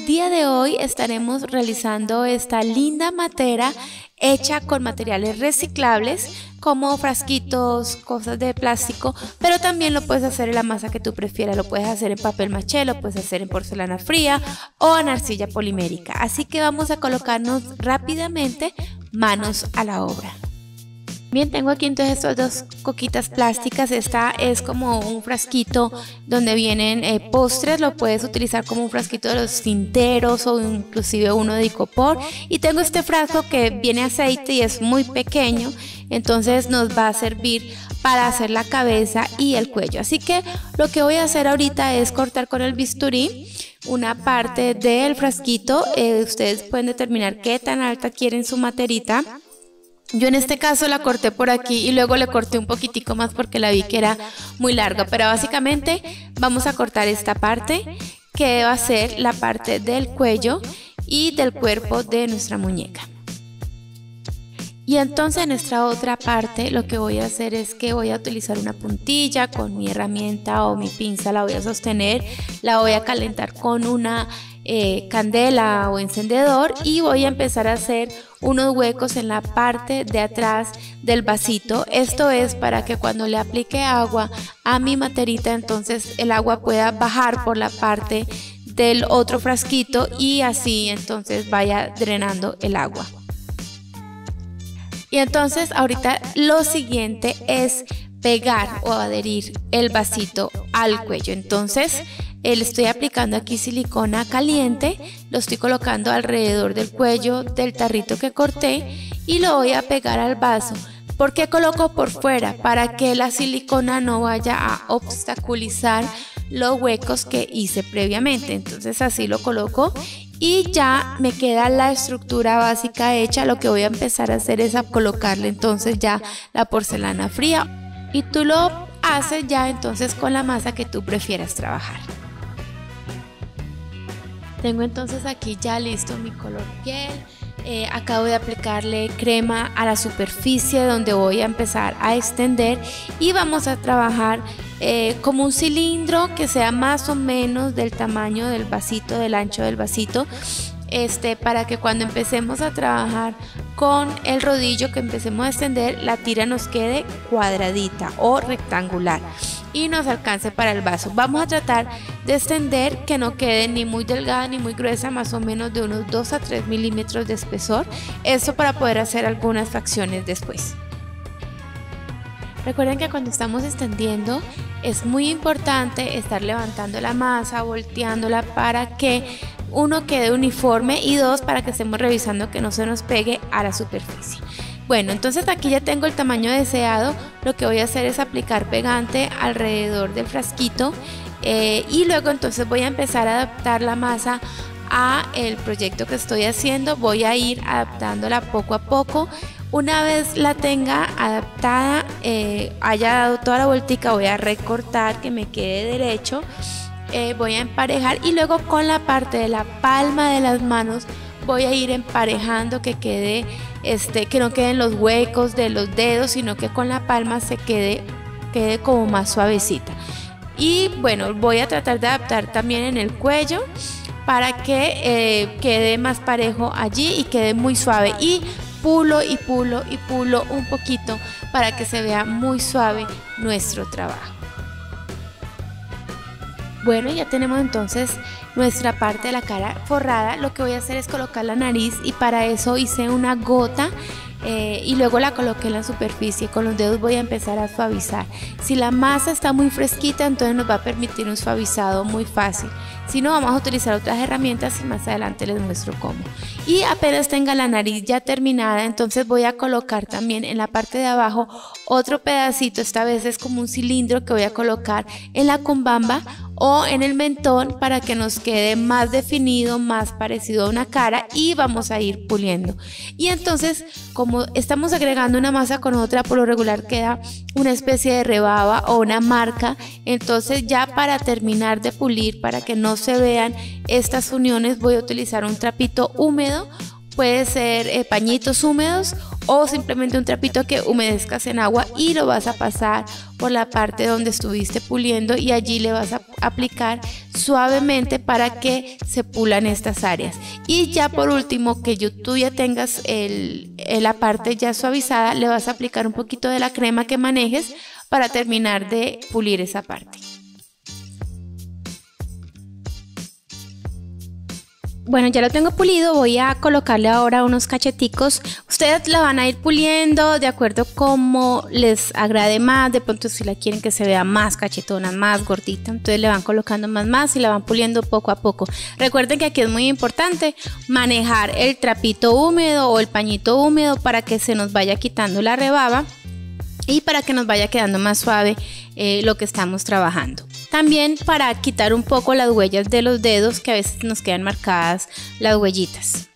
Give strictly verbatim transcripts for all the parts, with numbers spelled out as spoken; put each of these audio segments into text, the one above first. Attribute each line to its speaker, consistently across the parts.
Speaker 1: el día de hoy estaremos realizando esta linda matera hecha con materiales reciclables como frasquitos, cosas de plástico, pero también lo puedes hacer en la masa que tú prefieras. Lo puedes hacer en papel maché, lo puedes hacer en porcelana fría o en arcilla polimérica. Así que vamos a colocarnos rápidamente manos a la obra. Bien, tengo aquí entonces estas dos coquitas plásticas. Esta es como un frasquito donde vienen eh, postres. Lo puedes utilizar como un frasquito de los tinteros o inclusive uno de icopor. Y tengo este frasco que viene aceite y es muy pequeño, entonces nos va a servir para hacer la cabeza y el cuello. Así que lo que voy a hacer ahorita es cortar con el bisturí una parte del frasquito. Eh, ustedes pueden determinar qué tan alta quieren su materita. Yo en este caso la corté por aquí y luego le corté un poquitico más porque la vi que era muy larga, pero básicamente vamos a cortar esta parte que va a ser la parte del cuello y del cuerpo de nuestra muñeca. Y entonces en esta otra parte lo que voy a hacer es que voy a utilizar una puntilla con mi herramienta o mi pinza, la voy a sostener, la voy a calentar con una eh, candela o encendedor y voy a empezar a hacer unos huecos en la parte de atrás del vasito. Esto es para que cuando le aplique agua a mi materita, entonces el agua pueda bajar por la parte del otro frasquito y así entonces vaya drenando el agua. Y entonces ahorita lo siguiente es pegar o adherir el vasito al cuello. Entonces eh, le estoy aplicando aquí silicona caliente, lo estoy colocando alrededor del cuello del tarrito que corté y lo voy a pegar al vaso. ¿Por qué coloco por fuera? Para que la silicona no vaya a obstaculizar los huecos que hice previamente. Entonces así lo coloco y ya me queda la estructura básica hecha. Lo que voy a empezar a hacer es a colocarle entonces ya la porcelana fría y tú lo haces ya entonces con la masa que tú prefieras trabajar. Tengo entonces aquí ya listo mi color piel. Eh, acabo de aplicarle crema a la superficie donde voy a empezar a extender y vamos a trabajar eh, como un cilindro que sea más o menos del tamaño del vasito, del ancho del vasito, este, para que cuando empecemos a trabajar con el rodillo, que empecemos a extender, la tira nos quede cuadradita o rectangular y nos alcance para el vaso. Vamos a tratar de extender que no quede ni muy delgada ni muy gruesa, más o menos de unos dos a tres milímetros de espesor, esto para poder hacer algunas fracciones después. Recuerden que cuando estamos extendiendo es muy importante estar levantando la masa, volteándola para que uno quede uniforme y dos, para que estemos revisando que no se nos pegue a la superficie. Bueno, entonces aquí ya tengo el tamaño deseado. Lo que voy a hacer es aplicar pegante alrededor del frasquito eh, y luego entonces voy a empezar a adaptar la masa a el proyecto que estoy haciendo. Voy a ir adaptándola poco a poco. Una vez la tenga adaptada, eh, haya dado toda la vueltica, voy a recortar que me quede derecho. Eh, voy a emparejar y luego con la parte de la palma de las manos voy a ir emparejando que quede este que no queden los huecos de los dedos, sino que con la palma se quede quede como más suavecita. Y bueno, voy a tratar de adaptar también en el cuello para que eh, quede más parejo allí y quede muy suave, y pulo y pulo y pulo un poquito para que se vea muy suave nuestro trabajo. Bueno, ya tenemos entonces nuestra parte de la cara forrada. Lo que voy a hacer es colocar la nariz y para eso hice una gota eh, y luego la coloqué en la superficie. Con los dedos voy a empezar a suavizar. Si la masa está muy fresquita, entonces nos va a permitir un suavizado muy fácil. Si no, vamos a utilizar otras herramientas y más adelante les muestro cómo. Y apenas tenga la nariz ya terminada, entonces voy a colocar también en la parte de abajo otro pedacito. Esta vez es como un cilindro que voy a colocar en la cumbamba o en el mentón para que nos quede más definido, más parecido a una cara, y vamos a ir puliendo. Y entonces, como estamos agregando una masa con otra, por lo regular queda una especie de rebaba o una marca. Entonces ya para terminar de pulir, para que no se vean estas uniones, voy a utilizar un trapito húmedo. Puede ser eh, pañitos húmedos o simplemente un trapito que humedezcas en agua y lo vas a pasar por la parte donde estuviste puliendo y allí le vas a aplicar suavemente para que se pulan estas áreas. Y ya por último, que yo, tú ya tengas el, la parte ya suavizada, le vas a aplicar un poquito de la crema que manejes para terminar de pulir esa parte. Bueno, ya lo tengo pulido, voy a colocarle ahora unos cacheticos. Ustedes la van a ir puliendo de acuerdo como les agrade más. De pronto si la quieren que se vea más cachetona, más gordita, entonces le van colocando más más y la van puliendo poco a poco. Recuerden que aquí es muy importante manejar el trapito húmedo o el pañito húmedo para que se nos vaya quitando la rebaba y para que nos vaya quedando más suave eh, lo que estamos trabajando. También para quitar un poco las huellas de los dedos, que a veces nos quedan marcadas las huellitas.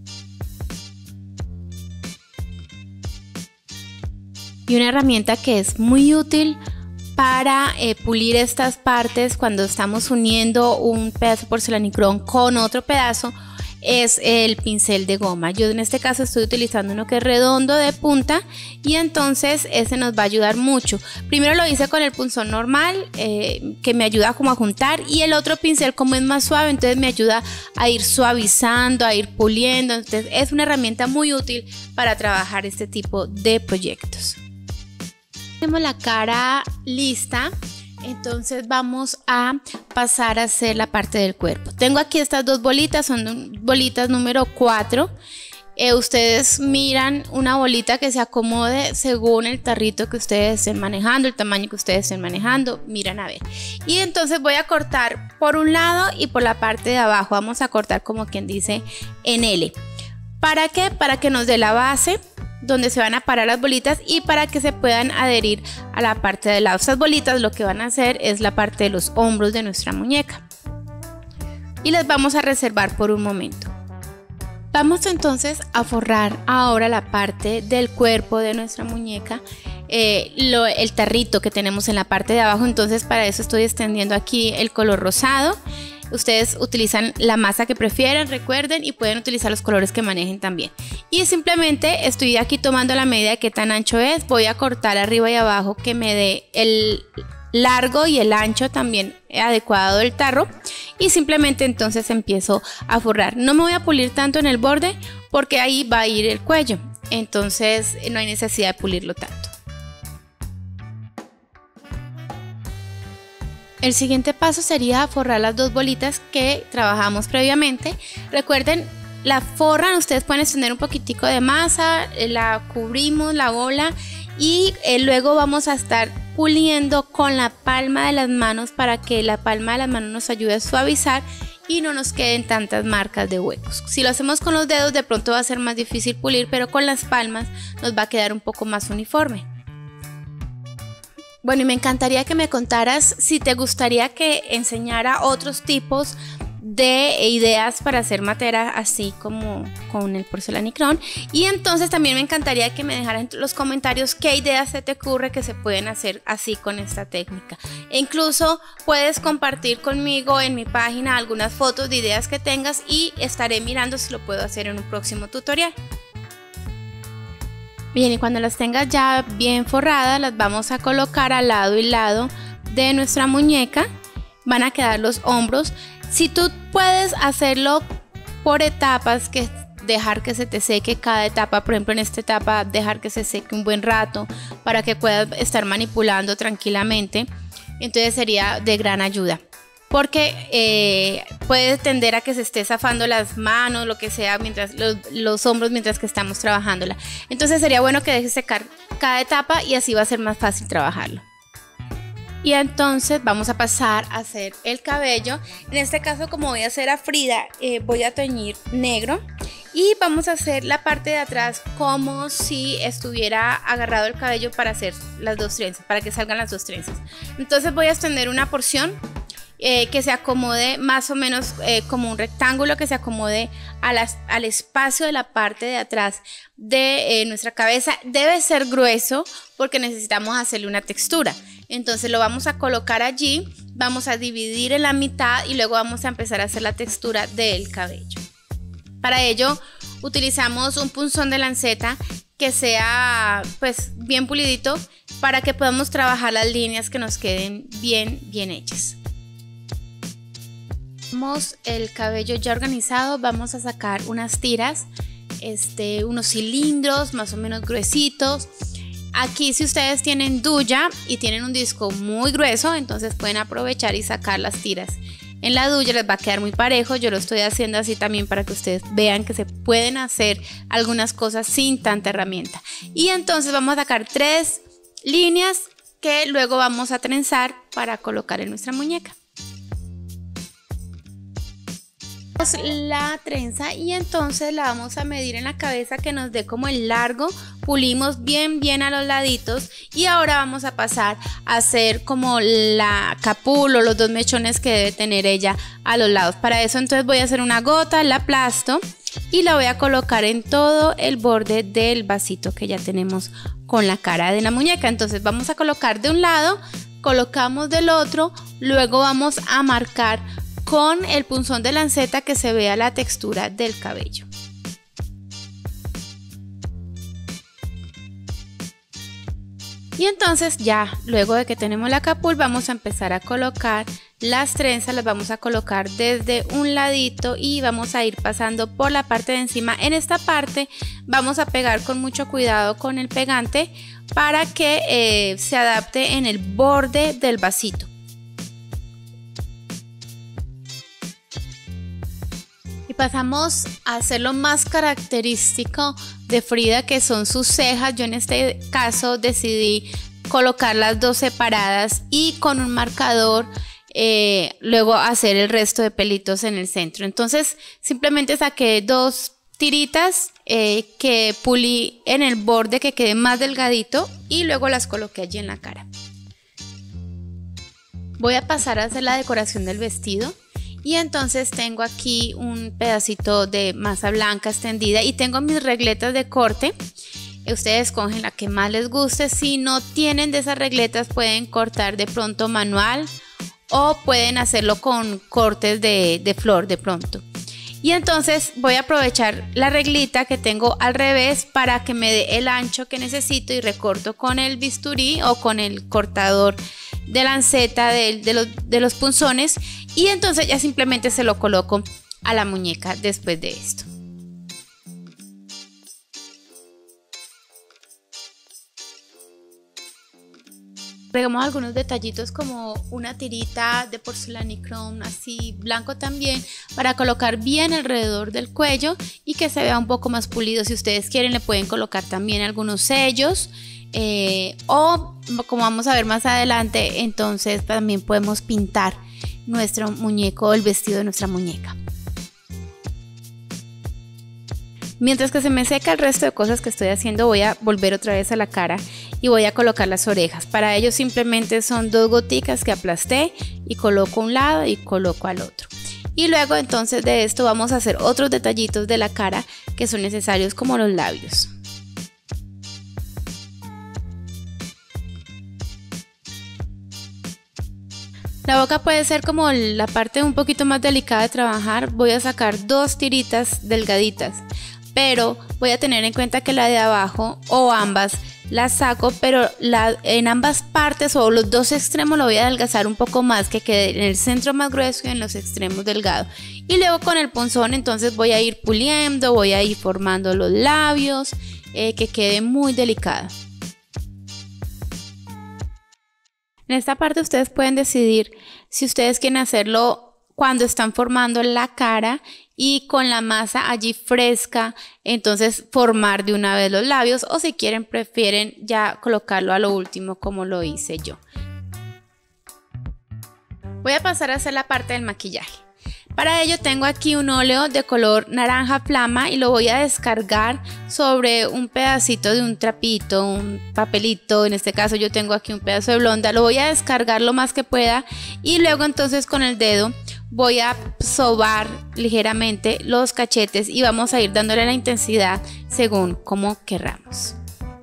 Speaker 1: Y una herramienta que es muy útil para eh, pulir estas partes cuando estamos uniendo un pedazo de porcelanicrón con otro pedazo es el pincel de goma. Yo en este caso estoy utilizando uno que es redondo de punta y entonces ese nos va a ayudar mucho. Primero lo hice con el punzón normal eh, que me ayuda como a juntar, y el otro pincel como es más suave entonces me ayuda a ir suavizando, a ir puliendo. Entonces es una herramienta muy útil para trabajar este tipo de proyectos. Tenemos la cara lista. Entonces vamos a pasar a hacer la parte del cuerpo. Tengo aquí estas dos bolitas, son bolitas número cuatro. Eh, ustedes miran una bolita que se acomode según el tarrito que ustedes estén manejando, el tamaño que ustedes estén manejando, miran a ver. Y entonces voy a cortar por un lado y por la parte de abajo. Vamos a cortar como quien dice en L. ¿Para qué? Para que nos dé la base donde se van a parar las bolitas y para que se puedan adherir a la parte de lado. Estas bolitas lo que van a hacer es la parte de los hombros de nuestra muñeca y las vamos a reservar por un momento. Vamos entonces a forrar ahora la parte del cuerpo de nuestra muñeca, eh, lo, el tarrito que tenemos en la parte de abajo. Entonces para eso estoy extendiendo aquí el color rosado. Ustedes utilizan la masa que prefieran, recuerden, y pueden utilizar los colores que manejen también. Y simplemente estoy aquí tomando la medida de qué tan ancho es. Voy a cortar arriba y abajo que me dé el largo y el ancho también adecuado del tarro. Y simplemente entonces empiezo a forrar. No me voy a pulir tanto en el borde porque ahí va a ir el cuello. Entonces no hay necesidad de pulirlo tanto. El siguiente paso sería forrar las dos bolitas que trabajamos previamente. Recuerden, la forran, ustedes pueden extender un poquitico de masa, la cubrimos la bola y eh, luego vamos a estar puliendo con la palma de las manos para que la palma de las manos nos ayude a suavizar y no nos queden tantas marcas de huecos. Si lo hacemos con los dedos de pronto va a ser más difícil pulir, pero con las palmas nos va a quedar un poco más uniforme. Bueno, y me encantaría que me contaras si te gustaría que enseñara otros tipos de ideas para hacer matera así como con el porcelanicrón, y entonces también me encantaría que me dejaran en los comentarios qué ideas se te ocurre que se pueden hacer así con esta técnica. E incluso puedes compartir conmigo en mi página algunas fotos de ideas que tengas y estaré mirando si lo puedo hacer en un próximo tutorial. Bien, y cuando las tengas ya bien forradas, las vamos a colocar al lado y lado de nuestra muñeca. Van a quedar los hombros. Si tú puedes hacerlo por etapas, que dejar que se te seque cada etapa, por ejemplo en esta etapa dejar que se seque un buen rato para que puedas estar manipulando tranquilamente, entonces sería de gran ayuda. Porque eh, puede tender a que se esté zafando las manos, lo que sea, mientras los, los hombros mientras que estamos trabajándola. Entonces sería bueno que dejes secar cada etapa y así va a ser más fácil trabajarlo. Y entonces vamos a pasar a hacer el cabello. En este caso, como voy a hacer a Frida, eh, voy a teñir negro. Y vamos a hacer la parte de atrás como si estuviera agarrado el cabello para hacer las dos trenzas, para que salgan las dos trenzas. Entonces voy a extender una porción Eh, que se acomode más o menos eh, como un rectángulo, que se acomode a las, al espacio de la parte de atrás de eh, nuestra cabeza. Debe ser grueso porque necesitamos hacerle una textura. Entonces lo vamos a colocar allí, vamos a dividir en la mitad y luego vamos a empezar a hacer la textura del cabello. Para ello utilizamos un punzón de lanceta que sea pues bien pulidito para que podamos trabajar las líneas que nos queden bien, bien hechas. Tenemos el cabello ya organizado, vamos a sacar unas tiras, este, unos cilindros más o menos gruesitos. Aquí si ustedes tienen duya y tienen un disco muy grueso, entonces pueden aprovechar y sacar las tiras. En la duya les va a quedar muy parejo, yo lo estoy haciendo así también para que ustedes vean que se pueden hacer algunas cosas sin tanta herramienta. Y entonces vamos a sacar tres líneas que luego vamos a trenzar para colocar en nuestra muñeca. La trenza y entonces la vamos a medir en la cabeza que nos dé como el largo, pulimos bien bien a los laditos y ahora vamos a pasar a hacer como la capul o los dos mechones que debe tener ella a los lados. Para eso entonces voy a hacer una gota, la aplasto y la voy a colocar en todo el borde del vasito que ya tenemos con la cara de la muñeca. Entonces vamos a colocar de un lado, colocamos del otro, luego vamos a marcar con el punzón de lanceta que se vea la textura del cabello. Y entonces ya luego de que tenemos la capul vamos a empezar a colocar las trenzas, las vamos a colocar desde un ladito y vamos a ir pasando por la parte de encima. En esta parte vamos a pegar con mucho cuidado con el pegante para que eh, se adapte en el borde del vasito. Y pasamos a hacer lo más característico de Frida, que son sus cejas. Yo en este caso decidí colocar las dos separadas y con un marcador eh, luego hacer el resto de pelitos en el centro. Entonces simplemente saqué dos tiritas eh, que pulí en el borde que quede más delgadito y luego las coloqué allí en la cara. Voy a pasar a hacer la decoración del vestido. Y entonces tengo aquí un pedacito de masa blanca extendida y tengo mis regletas de corte. Ustedes escogen la que más les guste. Si no tienen de esas regletas pueden cortar de pronto manual o pueden hacerlo con cortes de, de flor de pronto. Y entonces voy a aprovechar la reglita que tengo al revés para que me dé el ancho que necesito y recorto con el bisturí o con el cortador de lanceta de, de, los, de los punzones y entonces ya simplemente se lo coloco a la muñeca después de esto. Agregamos algunos detallitos como una tirita de porcelanicrón así blanco también para colocar bien alrededor del cuello y que se vea un poco más pulido. Si ustedes quieren le pueden colocar también algunos sellos eh, o como vamos a ver más adelante, entonces también podemos pintar nuestro muñeco, el vestido de nuestra muñeca. Mientras que se me seca el resto de cosas que estoy haciendo, voy a volver otra vez a la cara y voy a colocar las orejas. Para ello simplemente son dos goticas que aplasté y coloco a un lado y coloco al otro. Y luego entonces de esto vamos a hacer otros detallitos de la cara que son necesarios, como los labios. La boca puede ser como la parte un poquito más delicada de trabajar. Voy a sacar dos tiritas delgaditas, pero voy a tener en cuenta que la de abajo o ambas las saco, pero la, en ambas partes o los dos extremos lo voy a adelgazar un poco más, que quede en el centro más grueso y en los extremos delgado. Y luego con el punzón entonces voy a ir puliendo, voy a ir formando los labios, eh, que quede muy delicada. En esta parte ustedes pueden decidir si ustedes quieren hacerlo cuando están formando la cara y con la masa allí fresca, entonces formar de una vez los labios, o si quieren prefieren ya colocarlo a lo último como lo hice yo. Voy a pasar a hacer la parte del maquillaje. Para ello tengo aquí un óleo de color naranja flama y lo voy a descargar sobre un pedacito de un trapito, un papelito. En este caso yo tengo aquí un pedazo de blonda, lo voy a descargar lo más que pueda y luego entonces con el dedo voy a sobar ligeramente los cachetes y vamos a ir dándole la intensidad según como querramos.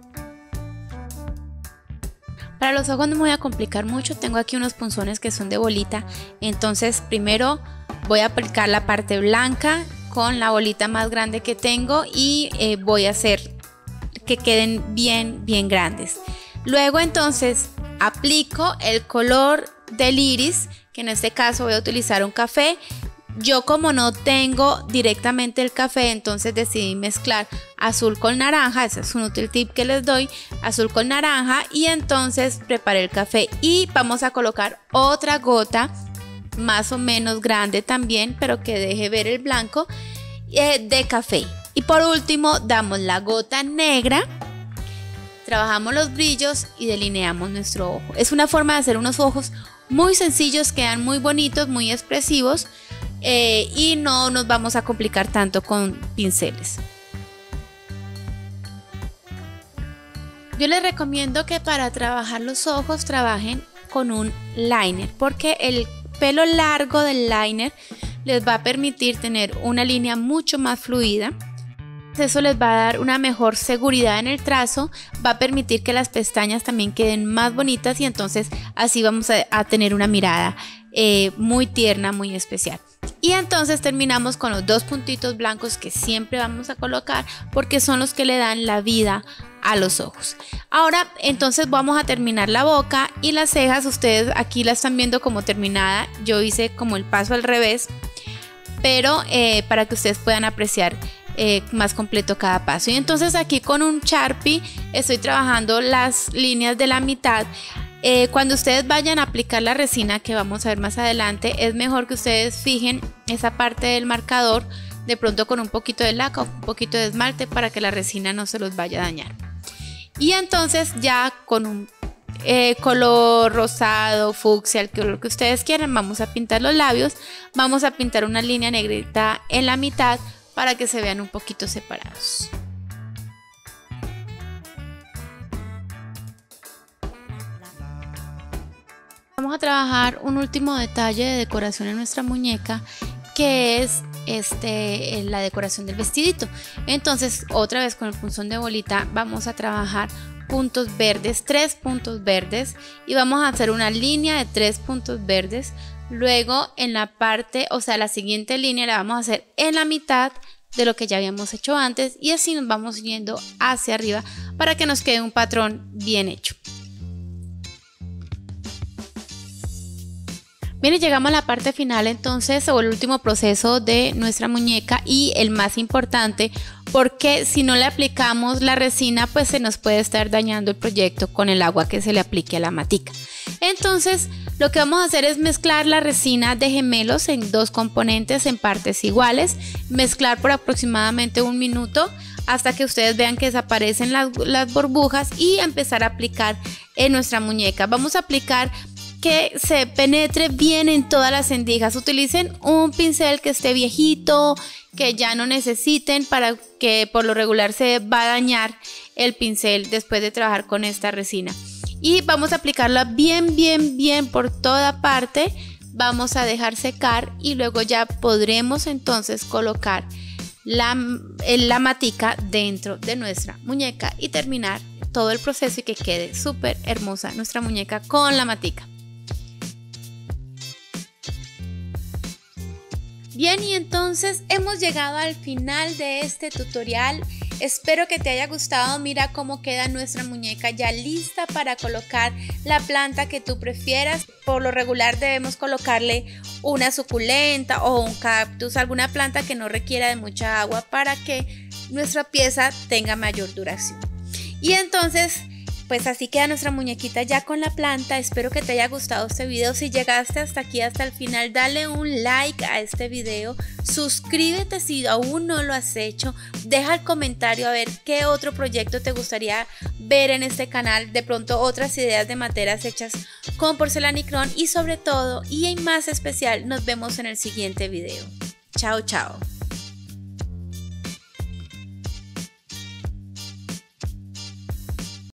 Speaker 1: Para los ojos no me voy a complicar mucho, tengo aquí unos punzones que son de bolita, entonces primero voy a aplicar la parte blanca con la bolita más grande que tengo y eh, voy a hacer que queden bien, bien grandes. Luego entonces aplico el color del iris, que en este caso voy a utilizar un café. Yo como no tengo directamente el café, entonces decidí mezclar azul con naranja. Ese es un útil tip que les doy, azul con naranja, y entonces preparé el café y vamos a colocar otra gota más o menos grande también, pero que deje ver el blanco, eh, de café. Y por último damos la gota negra, trabajamos los brillos y delineamos nuestro ojo. Es una forma de hacer unos ojos muy sencillos, quedan muy bonitos, muy expresivos. Eh, y no nos vamos a complicar tanto con pinceles. Yo les recomiendo que para trabajar los ojos trabajen con un liner, porque el pelo largo del liner les va a permitir tener una línea mucho más fluida. Eso les va a dar una mejor seguridad en el trazo, va a permitir que las pestañas también queden más bonitas, y entonces así vamos a, a tener una mirada eh, muy tierna, muy especial. Y entonces terminamos con los dos puntitos blancos que siempre vamos a colocar, porque son los que le dan la vida a los ojos. Ahora entonces vamos a terminar la boca y las cejas. Ustedes aquí la están viendo como terminada, yo hice como el paso al revés, pero eh, para que ustedes puedan apreciar eh, más completo cada paso. Y entonces aquí con un Sharpie estoy trabajando las líneas de la mitad. Eh, cuando ustedes vayan a aplicar la resina, que vamos a ver más adelante, es mejor que ustedes fijen esa parte del marcador de pronto con un poquito de laca o un poquito de esmalte, para que la resina no se los vaya a dañar. Y entonces ya con un eh, color rosado, fucsia, el color que ustedes quieran, vamos a pintar los labios. Vamos a pintar una línea negrita en la mitad para que se vean un poquito separados. Vamos a trabajar un último detalle de decoración en nuestra muñeca, que es este, la decoración del vestidito. Entonces otra vez con el punzón de bolita vamos a trabajar puntos verdes, tres puntos verdes, y vamos a hacer una línea de tres puntos verdes. Luego en la parte, o sea la siguiente línea la vamos a hacer en la mitad de lo que ya habíamos hecho antes, y así nos vamos yendo hacia arriba para que nos quede un patrón bien hecho. Bien, y llegamos a la parte final entonces, o el último proceso de nuestra muñeca, y el más importante, porque si no le aplicamos la resina pues se nos puede estar dañando el proyecto con el agua que se le aplique a la matica. Entonces lo que vamos a hacer es mezclar la resina de gemelos en dos componentes en partes iguales, mezclar por aproximadamente un minuto hasta que ustedes vean que desaparecen las, las burbujas, y empezar a aplicar en nuestra muñeca. Vamos a aplicar que se penetre bien en todas las endijas. Utilicen un pincel que esté viejito, que ya no necesiten, para que por lo regular se va a dañar el pincel después de trabajar con esta resina. Y vamos a aplicarla bien, bien, bien por toda parte. Vamos a dejar secar y luego ya podremos entonces colocar la, la matica dentro de nuestra muñeca y terminar todo el proceso y que quede súper hermosa nuestra muñeca con la matica. Bien, y entonces hemos llegado al final de este tutorial. Espero que te haya gustado. Mira cómo queda nuestra muñeca ya lista para colocar la planta que tú prefieras. Por lo regular debemos colocarle una suculenta o un cactus, alguna planta que no requiera de mucha agua para que nuestra pieza tenga mayor duración. Y entonces pues así queda nuestra muñequita ya con la planta. Espero que te haya gustado este video. Si llegaste hasta aquí, hasta el final, dale un like a este video. Suscríbete si aún no lo has hecho. Deja el comentario a ver qué otro proyecto te gustaría ver en este canal. De pronto otras ideas de materas hechas con porcelanicrón. Y sobre todo, y en más especial, nos vemos en el siguiente video. Chao, chao.